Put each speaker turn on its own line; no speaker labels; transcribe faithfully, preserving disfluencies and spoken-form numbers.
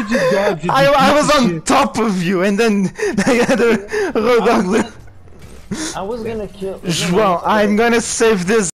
just dodged it,
I,
you
I
piece
was
of
on
shit.
top of you, and then the other road dog.
I was gonna kill.
João, I'm gonna save this